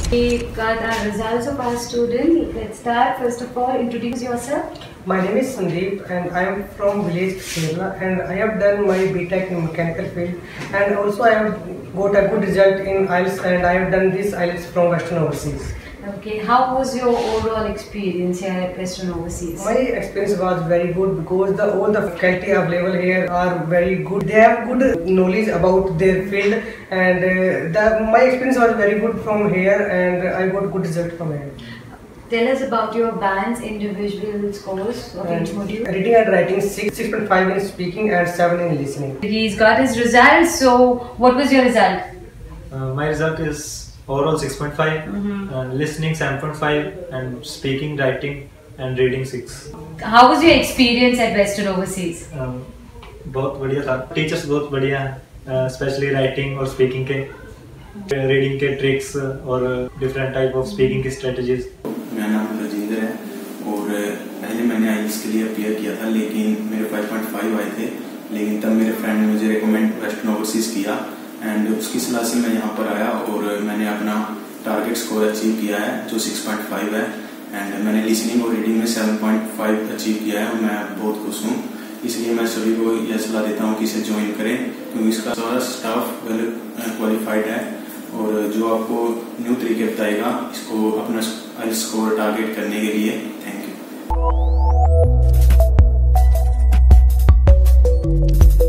We got our results of our student. Let's start. First of all, introduce yourself. My name is Sandeep and I am from village Kerala, and I have done my BTech in mechanical field, and also I have got a good result in IELTS, and I have done this IELTS from Western Overseas. Okay, how was your overall experience here at Western Overseas? My experience was very good because all the faculty available here are very good. They have good knowledge about their field, and my experience was very good from here, and I got good result from here. Tell us about your band's individual scores of each module. Reading and writing 6.5 in speaking and 7 in listening. He's got his results. So, what was your result? My result is overall 6.5, listening 7.5, and speaking, writing and reading 6. How was your experience at Western Overseas? बहुत बढ़िया था. Teachers बहुत बढ़िया हैं, especially writing और speaking के, reading के tricks और different type of speaking की strategies. मेरा नाम राजेंद्र है और पहले मैंने आईएलटीएस के लिए अप्लाई किया था, लेकिन मेरे 5.5 आए थे. लेकिन तब मेरे फ्रेंड ने मुझे रिकमेंड वेस्टर्न ओवरसीज किया, एंड उसकी सलाह से मैं यहाँ पर आया और मैंने अपना टारगेट स्कोर अचीव किया है जो 6.5 है, एंड मैंने लिसनिंग और रीडिंग में 7.5 अचीव किया है और मैं बहुत खुश हूँ. इसलिए मैं सभी को यह सलाह देता हूँ कि इसे ज्वाइन करें, क्योंकि इसका सारा स्टाफ वेल क्वालिफाइड है और जो आपको न्यू तरीके बताएगा इसको अपना आईएलटीएस स्कोर टारगेट करने के लिए. Thank you.